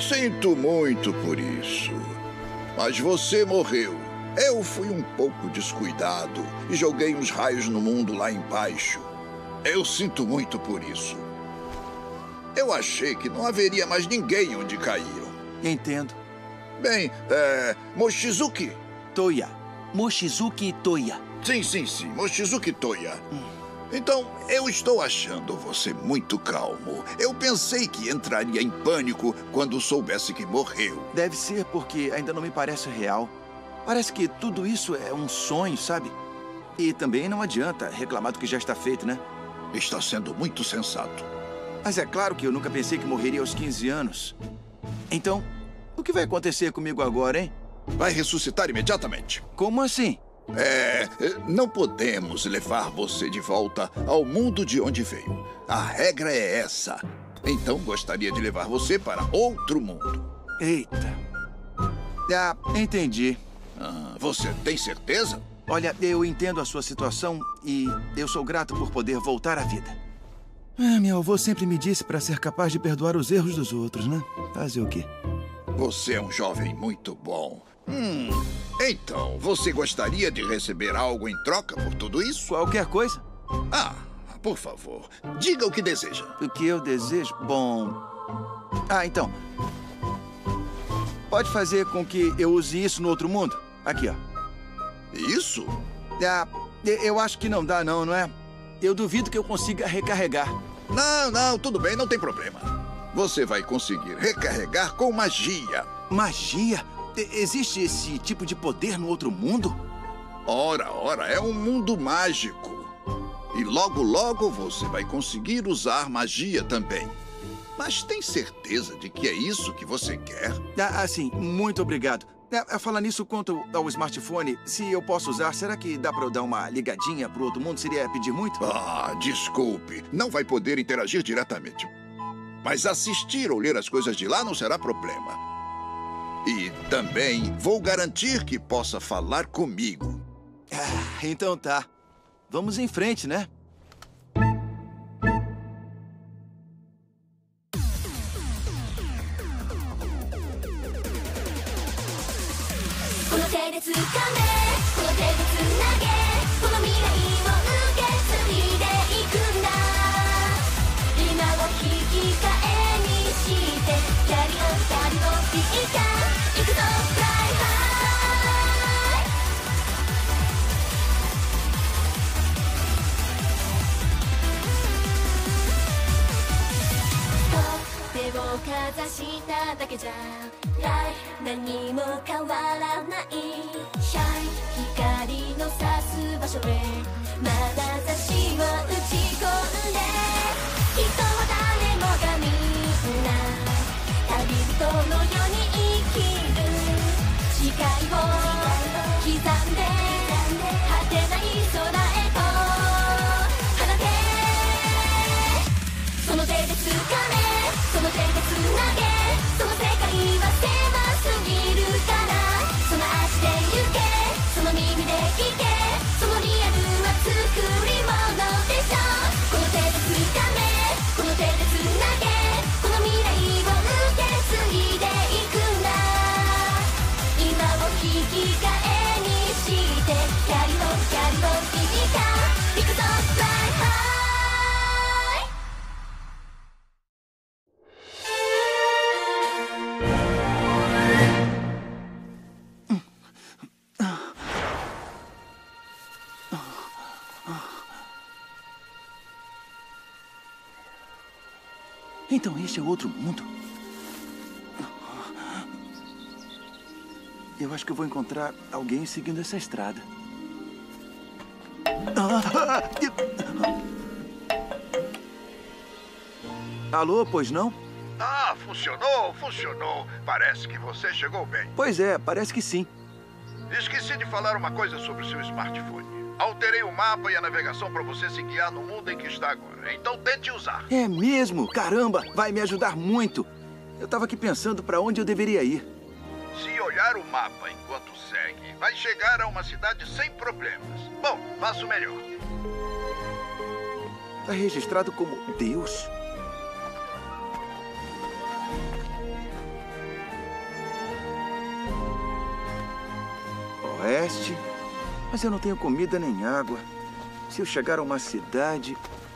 Sinto muito por isso. Mas você morreu. Eu fui um pouco descuidado e joguei uns raios no mundo lá embaixo. Eu sinto muito por isso. Eu achei que não haveria mais ninguém onde caíram. Entendo. Bem, Mochizuki. Toya. Mochizuki Toya. Sim. Mochizuki Toya. Então, eu estou achando você muito calmo. Eu pensei que entraria em pânico quando soubesse que morreu. Deve ser porque ainda não me parece real. Parece que tudo isso é um sonho, sabe? E também não adianta reclamar do que já está feito, né? Está sendo muito sensato. Mas é claro que eu nunca pensei que morreria aos 15 anos. Então, o que vai acontecer comigo agora, hein? Vai ressuscitar imediatamente. Como assim? Não podemos levar você de volta ao mundo de onde veio. A regra é essa. Então, gostaria de levar você para outro mundo. Eita. Ah, entendi. Você tem certeza? Olha, eu entendo a sua situação e eu sou grato por poder voltar à vida. Meu avô sempre me disse para ser capaz de perdoar os erros dos outros, né? Fazer o quê? Você é um jovem muito bom. Então, você gostaria de receber algo em troca por tudo isso? Qualquer coisa. Por favor, diga o que deseja. O que eu desejo? Bom... então. Pode fazer com que eu use isso no outro mundo? Aqui, ó. Isso? Eu acho que não dá, não é? Eu duvido que eu consiga recarregar. Não, tudo bem, não tem problema. Você vai conseguir recarregar com magia. Magia? Existe esse tipo de poder no outro mundo? Ora, é um mundo mágico. E logo você vai conseguir usar magia também. Mas tem certeza de que é isso que você quer? Sim, muito obrigado. Falar nisso quanto ao smartphone, se eu posso usar, será que dá para eu dar uma ligadinha pro outro mundo? Seria pedir muito? Desculpe. Não vai poder interagir diretamente. Mas assistir ou ler as coisas de lá não será problema. E também vou garantir que possa falar comigo. Então tá. Vamos em frente, né? Então este é outro mundo? Eu acho que eu vou encontrar alguém seguindo essa estrada. Alô, pois não? Funcionou. Parece que você chegou bem. Pois é, parece que sim. Esqueci de falar uma coisa sobre o seu smartphone. Alterei o mapa e a navegação para você se guiar no mundo em que está agora. Então tente usar. É mesmo? Caramba, vai me ajudar muito. Eu estava aqui pensando para onde eu deveria ir. Se olhar o mapa enquanto segue, vai chegar a uma cidade sem problemas. Bom, faça o melhor. Está registrado como Deus? oeste, mas eu não tenho comida nem água. Se eu chegar a uma cidade,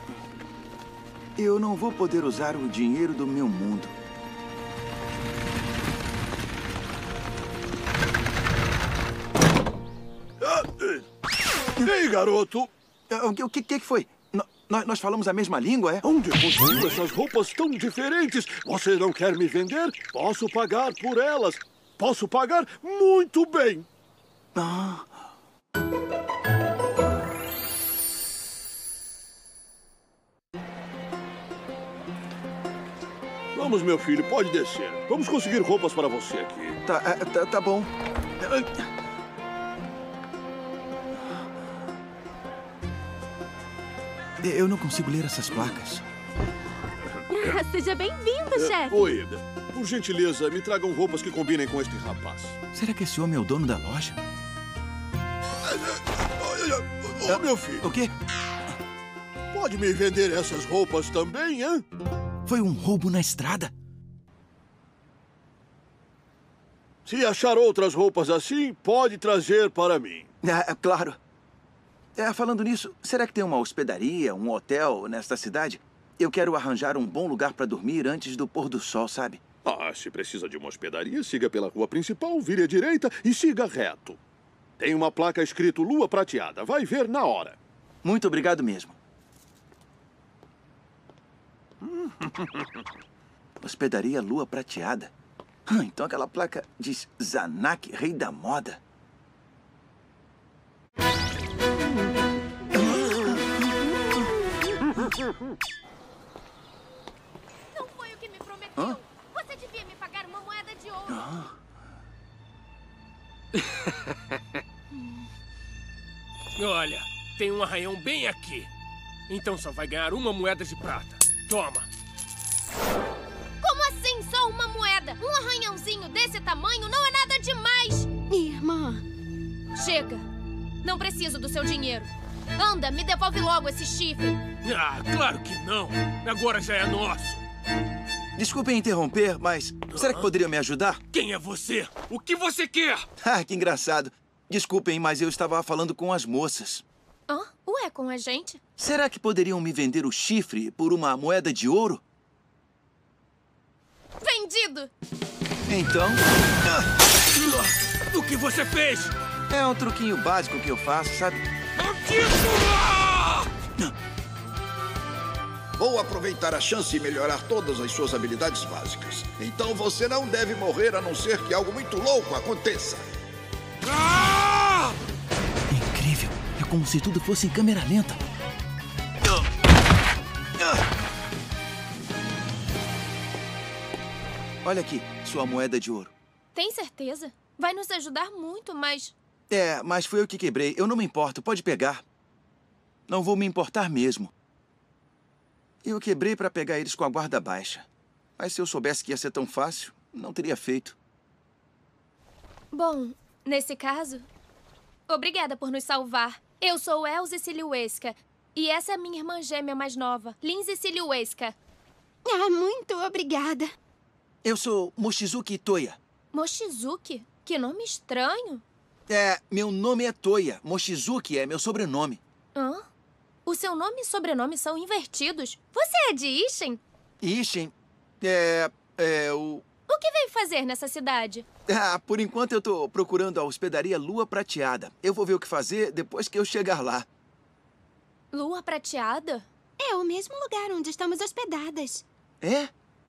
eu não vou poder usar o dinheiro do meu mundo. Ei, garoto! O que foi? Nós falamos a mesma língua, é? Onde conseguiu essas roupas tão diferentes? Você não quer me vender? Posso pagar por elas. Posso pagar muito bem. Ah. Vamos, meu filho, pode descer. Vamos conseguir roupas para você aqui. Tá bom. Eu não consigo ler essas placas. Seja bem-vindo, chefe. Oi, por gentileza, me tragam roupas que combinem com este rapaz. Será que esse homem é o dono da loja? Ô, meu filho. O quê? Pode me vender essas roupas também, hein? Foi um roubo na estrada? Se achar outras roupas assim, pode trazer para mim. Claro. Falando nisso, será que tem uma hospedaria, um hotel nesta cidade? Eu quero arranjar um bom lugar para dormir antes do pôr do sol, sabe? Se precisa de uma hospedaria, siga pela rua principal, vire à direita e siga reto. Tem uma placa escrito Lua Prateada. Vai ver na hora. Muito obrigado mesmo. Hospedaria Lua Prateada. Então aquela placa diz Zanak, rei da moda. Não foi o que me prometeu. Você devia me pagar uma moeda de ouro. Olha, tem um arranhão bem aqui. Então só vai ganhar uma moeda de prata. Toma. Como assim só uma moeda? Um arranhãozinho desse tamanho não é nada demais. Irmã. Chega. Não preciso do seu dinheiro. Anda, me devolve logo esse chifre. Claro que não. Agora já é nosso. Desculpem interromper, mas será que poderiam me ajudar? Quem é você? O que você quer? Que engraçado. Desculpem, mas eu estava falando com as moças. Ué, com a gente? Será que poderiam me vender o chifre por uma moeda de ouro? Vendido! Então... O que você fez? É um truquinho básico que eu faço, sabe? Vou aproveitar a chance e melhorar todas as suas habilidades básicas. Então você não deve morrer a não ser que algo muito louco aconteça. Incrível. É como se tudo fosse em câmera lenta. Olha aqui, sua moeda de ouro. Tem certeza? Vai nos ajudar muito, mas... Mas foi eu que quebrei. Eu não me importo, pode pegar. Não vou me importar mesmo. Eu quebrei para pegar eles com a guarda baixa. Mas se eu soubesse que ia ser tão fácil, não teria feito. Bom, nesse caso, obrigada por nos salvar. Eu sou Elze Siliuesca. E essa é a minha irmã gêmea mais nova, Lindsay Siliuesca. Muito obrigada. Eu sou Mochizuki Toya. Mochizuki? Que nome estranho. Meu nome é Toya. Mochizuki é meu sobrenome. O seu nome e sobrenome são invertidos. Você é de Ishin? Ishin? O que veio fazer nessa cidade? Por enquanto eu tô procurando a hospedaria Lua Prateada. Eu vou ver o que fazer depois que eu chegar lá. Lua Prateada? É o mesmo lugar onde estamos hospedadas. É?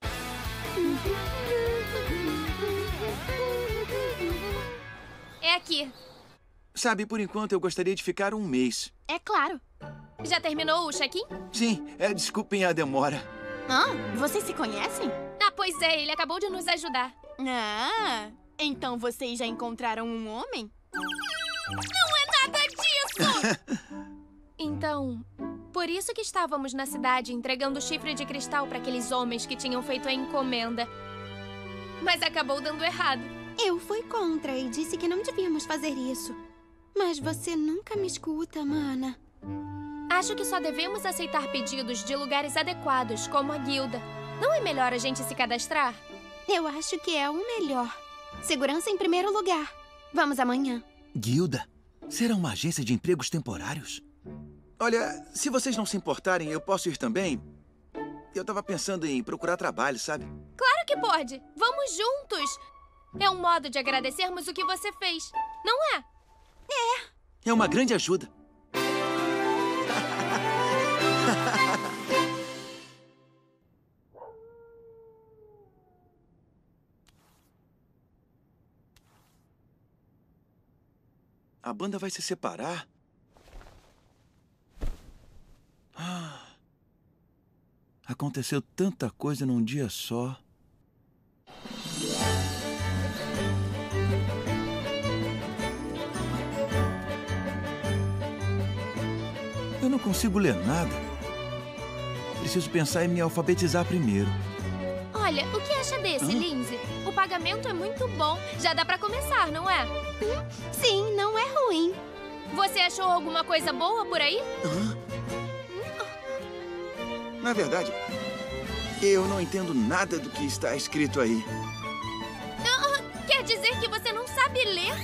É aqui. Sabe, por enquanto eu gostaria de ficar um mês. É claro. Já terminou o check-in? Sim, desculpem a demora. Vocês se conhecem? Pois é, ele acabou de nos ajudar. Então vocês já encontraram um homem? Não é nada disso! Então, por isso que estávamos na cidade entregando chifre de cristal para aqueles homens que tinham feito a encomenda. Mas acabou dando errado. Eu fui contra e disse que não devíamos fazer isso. Mas você nunca me escuta, mana. Acho que só devemos aceitar pedidos de lugares adequados, como a guilda. Não é melhor a gente se cadastrar? Eu acho que é o melhor. Segurança em primeiro lugar. Vamos amanhã. Guilda? Será uma agência de empregos temporários? Olha, se vocês não se importarem, eu posso ir também? Eu tava pensando em procurar trabalho, sabe? Claro que pode! Vamos juntos! É um modo de agradecermos o que você fez, não é? É uma grande ajuda. A banda vai se separar? Aconteceu tanta coisa num dia só. Eu não consigo ler nada. Preciso pensar em me alfabetizar primeiro. Olha, o que acha desse, Lindsay? O pagamento é muito bom. Já dá pra começar, não é? Sim, não é ruim. Você achou alguma coisa boa por aí? Na verdade, eu não entendo nada do que está escrito aí. Quer dizer que você não sabe ler?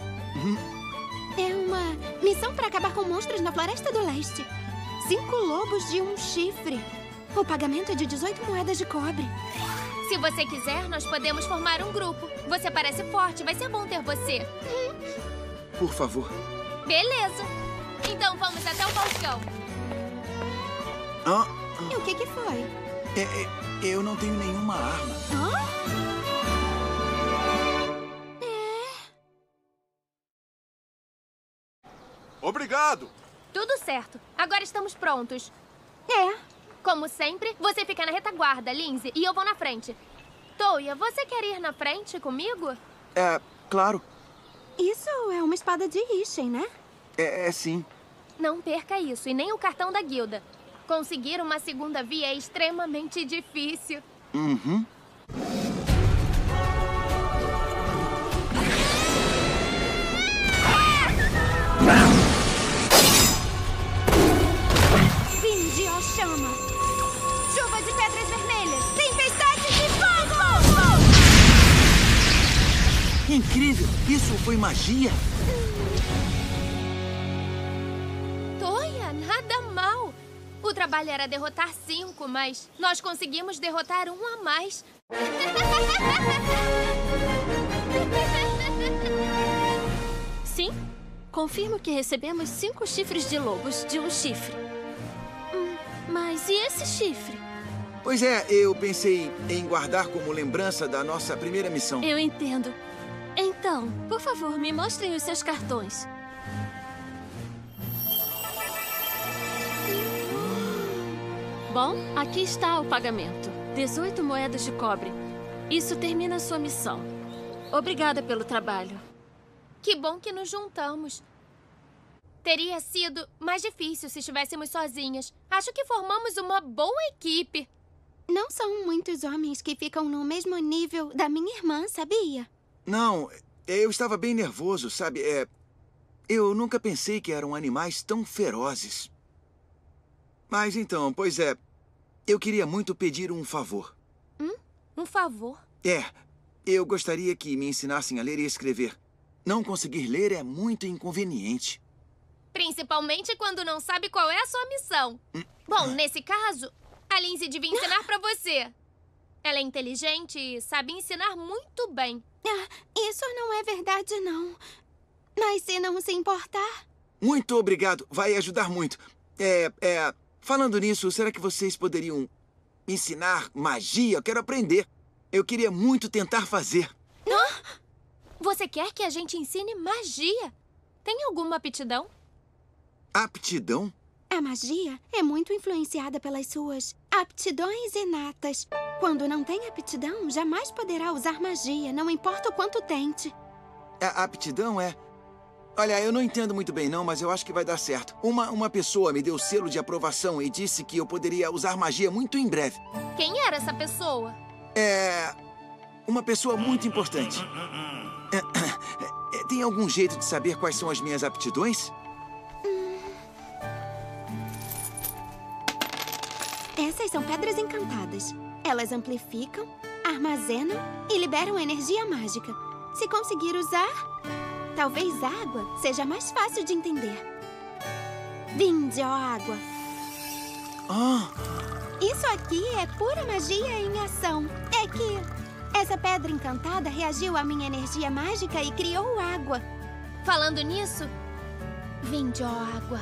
É uma missão para acabar com monstros na Floresta do Leste. 5 lobos de um chifre. O pagamento é de 18 moedas de cobre. Se você quiser, nós podemos formar um grupo. Você parece forte, vai ser bom ter você. Por favor. Beleza. Então vamos até o balcão. E o que foi? Eu não tenho nenhuma arma. Obrigado! Tudo certo. Agora estamos prontos. Como sempre, você fica na retaguarda, Lindsay, e eu vou na frente. Toya, você quer ir na frente comigo? Claro. Isso é uma espada de Ishen, né? É sim. Não perca isso, e nem o cartão da guilda. Conseguir uma segunda via é extremamente difícil. Vinde, ó chama! Chuva de pedras vermelhas! Tempestade de fogo! Incrível! Isso foi magia? Toya, nada mal. O trabalho era derrotar 5, mas nós conseguimos derrotar 1 a mais. Sim, confirmo que recebemos 5 chifres de lobos de um chifre. Mas e esse chifre? Pois é, eu pensei em guardar como lembrança da nossa primeira missão. Eu entendo. Então, por favor, me mostrem os seus cartões. Bom, aqui está o pagamento. 18 moedas de cobre. Isso termina a sua missão. Obrigada pelo trabalho. Que bom que nos juntamos. Teria sido mais difícil se estivéssemos sozinhas. Acho que formamos uma boa equipe. Não são muitos homens que ficam no mesmo nível da minha irmã, sabia? Não, eu estava bem nervoso, sabe? Eu nunca pensei que eram animais tão ferozes. Mas então, pois é, eu queria muito pedir um favor. Um favor? Eu gostaria que me ensinassem a ler e escrever. Não conseguir ler é muito inconveniente. Principalmente quando não sabe qual é a sua missão. Bom, nesse caso, a Lindsay devia ensinar pra você. Ela é inteligente e sabe ensinar muito bem. Isso não é verdade, não. Mas se não se importar... Muito obrigado, vai ajudar muito. Falando nisso, será que vocês poderiam me ensinar magia? Eu quero aprender. Eu queria muito tentar fazer. Você quer que a gente ensine magia? Tem alguma aptidão? Aptidão? A magia é muito influenciada pelas suas aptidões inatas. Quando não tem aptidão, jamais poderá usar magia, não importa o quanto tente. A aptidão é... Olha, eu não entendo muito bem não, mas eu acho que vai dar certo. Uma pessoa me deu selo de aprovação e disse que eu poderia usar magia muito em breve. Quem era essa pessoa? Uma pessoa muito importante. Tem algum jeito de saber quais são as minhas aptidões? Essas são pedras encantadas. Elas amplificam, armazenam e liberam energia mágica. Se conseguir usar, Talvez água seja mais fácil de entender. Vinde, ó água. Isso aqui é pura magia em ação. É que essa pedra encantada reagiu à minha energia mágica e criou água. Falando nisso, Vinde, ó água.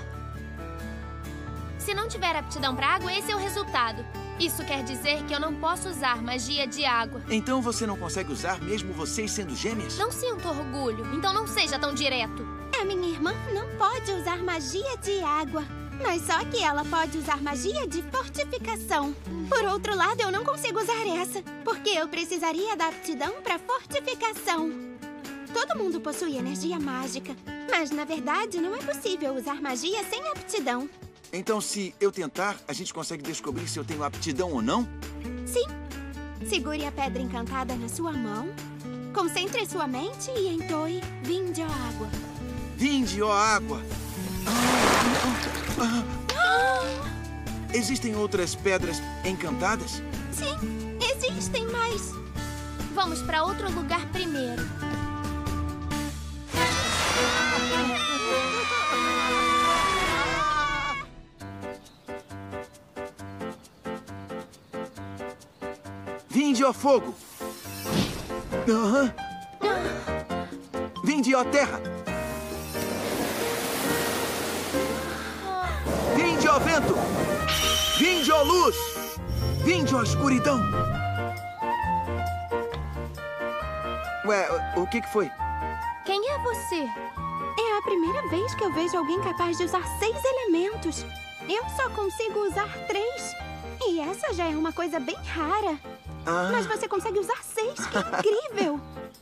se não tiver aptidão para água, esse é o resultado. Isso quer dizer que eu não posso usar magia de água. Então você não consegue usar mesmo vocês sendo gêmeas? Não sinto orgulho, então não seja tão direto. A minha irmã não pode usar magia de água. Mas só que ela pode usar magia de fortificação. Por outro lado, eu não consigo usar essa, porque eu precisaria da aptidão para fortificação. Todo mundo possui energia mágica, mas na verdade não é possível usar magia sem aptidão. Então, se eu tentar, a gente consegue descobrir se eu tenho aptidão ou não? Sim. Segure a pedra encantada na sua mão, concentre sua mente e entoe Vinde, ó água. Vinde, ó água! Existem outras pedras encantadas? Sim, existem, mas... Vamos para outro lugar primeiro. Vinde, ó fogo! Vinde, ó terra! Vinde, ó vento! Vinde, ó luz! Vinde, ó escuridão! Ué, o que foi? Quem é você? É a primeira vez que eu vejo alguém capaz de usar 6 elementos. Eu só consigo usar 3. E essa já é uma coisa bem rara. Mas você consegue usar 6. Que incrível!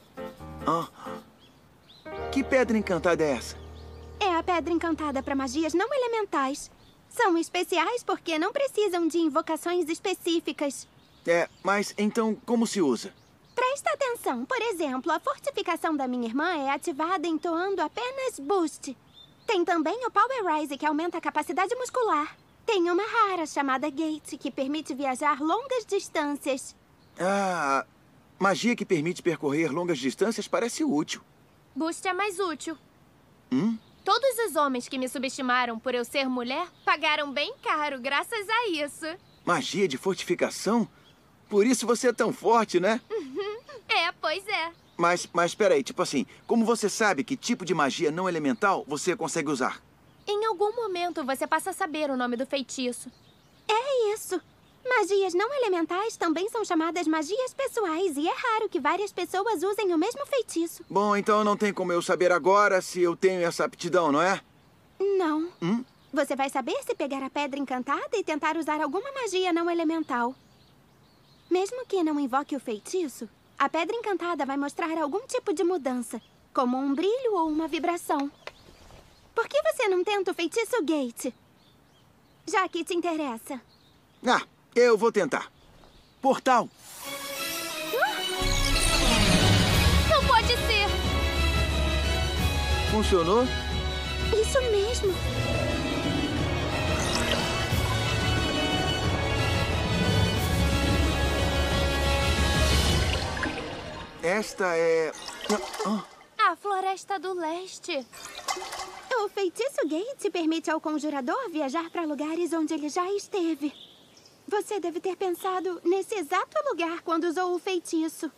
Que pedra encantada é essa? É a pedra encantada para magias não elementais. São especiais porque não precisam de invocações específicas. Mas então como se usa? Presta atenção. Por exemplo, a fortificação da minha irmã é ativada entoando apenas Boost. Tem também o Power Rise, que aumenta a capacidade muscular. Tem uma rara chamada Gate, que permite viajar longas distâncias. Magia que permite percorrer longas distâncias parece útil. Boost é mais útil. Todos os homens que me subestimaram por eu ser mulher pagaram bem caro graças a isso. Magia de fortificação? Por isso você é tão forte, né? Pois é. Mas peraí, tipo assim, como você sabe que tipo de magia não elemental você consegue usar? Em algum momento você passa a saber o nome do feitiço. É isso. Magias não elementais também são chamadas magias pessoais e é raro que várias pessoas usem o mesmo feitiço. Bom, então não tem como eu saber agora se eu tenho essa aptidão, não é? Não. Você vai saber se pegar a pedra encantada e tentar usar alguma magia não elemental. Mesmo que não invoque o feitiço, a pedra encantada vai mostrar algum tipo de mudança, como um brilho ou uma vibração. Por que você não tenta o feitiço Gate? Já que te interessa. Eu vou tentar. Portal! Não pode ser! Funcionou? Isso mesmo. Esta é... A Floresta do Leste. O feitiço Gate permite ao conjurador viajar para lugares onde ele já esteve. Você deve ter pensado nesse exato lugar quando usou o feitiço.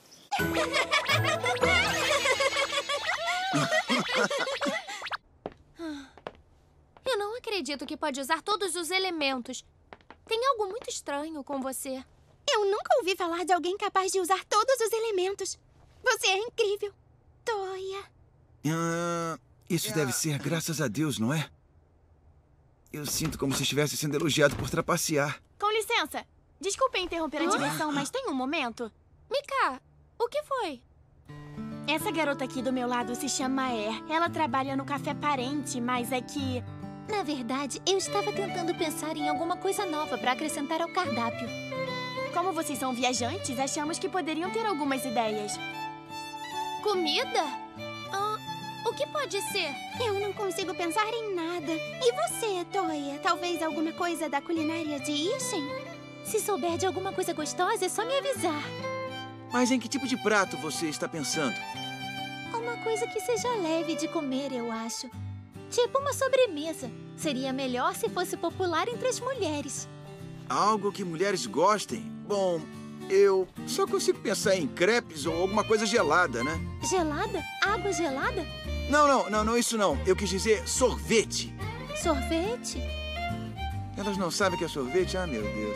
Eu não acredito que pode usar todos os elementos. Tem algo muito estranho com você. Eu nunca ouvi falar de alguém capaz de usar todos os elementos. Você é incrível, Toia. Isso deve ser graças a Deus, não é? Eu sinto como se estivesse sendo elogiado por trapacear. Com licença. Desculpe interromper a diversão, mas tem um momento. Mika, o que foi? Essa garota aqui do meu lado se chama Air. Ela trabalha no Café Parente, mas é que... Na verdade, eu estava tentando pensar em alguma coisa nova para acrescentar ao cardápio. Como vocês são viajantes, achamos que poderiam ter algumas ideias. Comida? O que pode ser? Eu não consigo pensar em nada. E você, Toia? Talvez alguma coisa da culinária de Ishin? Se souber de alguma coisa gostosa, é só me avisar. Mas em que tipo de prato você está pensando? Uma coisa que seja leve de comer, eu acho. Tipo uma sobremesa. Seria melhor se fosse popular entre as mulheres. Algo que mulheres gostem? Bom, eu só consigo pensar em crepes ou alguma coisa gelada, né? Gelada? Água gelada? Não, isso não. Eu quis dizer sorvete. Sorvete? Elas não sabem o que é sorvete? Ah, meu Deus.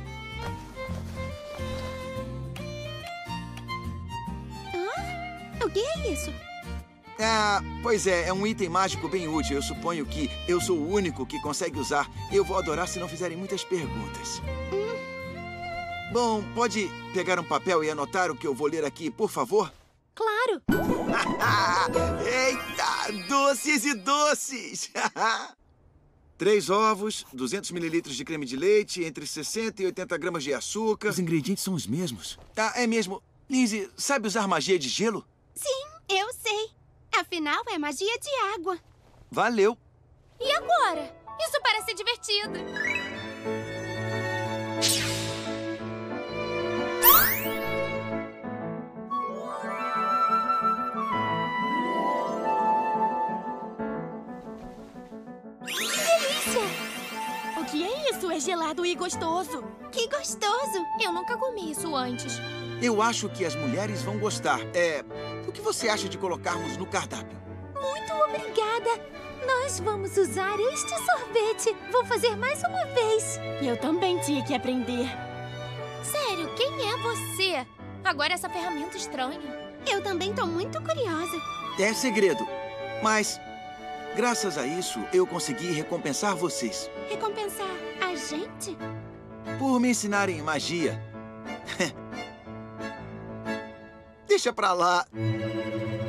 O que é isso? Ah, pois é um item mágico bem útil. Eu suponho que eu sou o único que consegue usar. Eu vou adorar se não fizerem muitas perguntas. Bom, pode pegar um papel e anotar o que eu vou ler aqui, por favor? Claro! Eita! Doces e doces! 3 ovos, 200 mililitros de creme de leite, entre 60 e 80 gramas de açúcar. Os ingredientes são os mesmos. Ah, é mesmo. Lindsay, sabe usar magia de gelo? Sim, eu sei. Afinal, é magia de água. Valeu. E agora? Isso parece divertido. O que é isso? É gelado e gostoso. Que gostoso! Eu nunca comi isso antes. Eu acho que as mulheres vão gostar. O que você acha de colocarmos no cardápio? Muito obrigada! Nós vamos usar este sorvete. Vou fazer mais uma vez. Eu também tinha que aprender. Sério, quem é você? Agora essa ferramenta estranha. Eu também tô muito curiosa. É segredo. Mas, graças a isso, eu consegui recompensar vocês. Recompensar a gente? Por me ensinarem magia. Deixa pra lá.